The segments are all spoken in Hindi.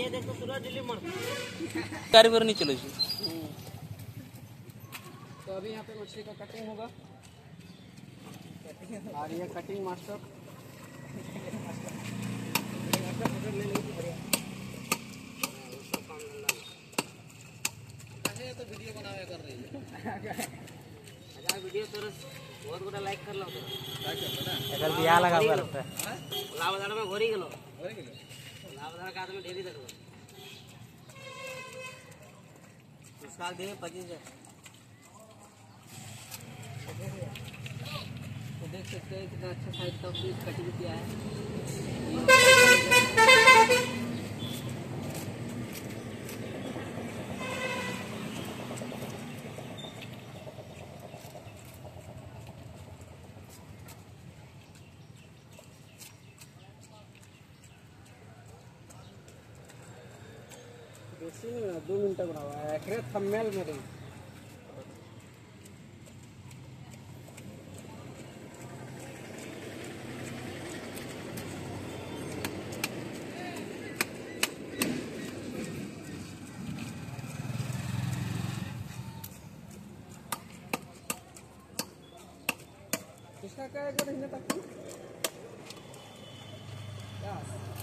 ये देख तो सूरज दिल्ली मर कारीगर नहीं चले। तो अभी यहाँ पे मछली का कटिंग होगा और ये कटिंग मास्टर तो वीडियो बनावे कर रही है हजार वीडियो तो बहुत गोटा लाइक कर लो एकर बियाह लगा हुआ रहता है। लावदार में घोरी गेलो लावदार का आदमी ढेरी देखो साल दिन 25,000 तो देख सकते हैं कितना अच्छा साइज का फिश कटिंग किया है। बेसी नहीं 2 मिनट बना हुआ है एक थंबनेल में रही। इसका क्या एक महीने तक क्या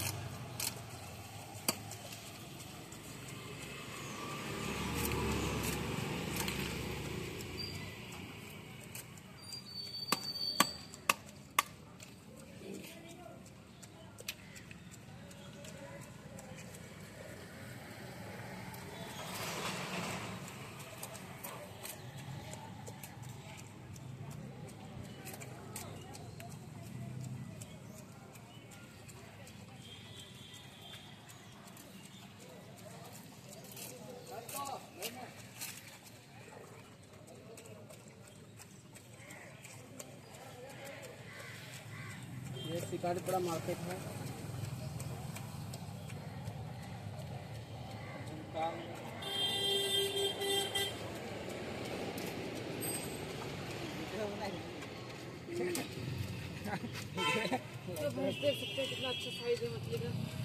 ये शिकारीपुरा मार्केट है। तो देख सकते हैं कितना अच्छा साइज है मछली का।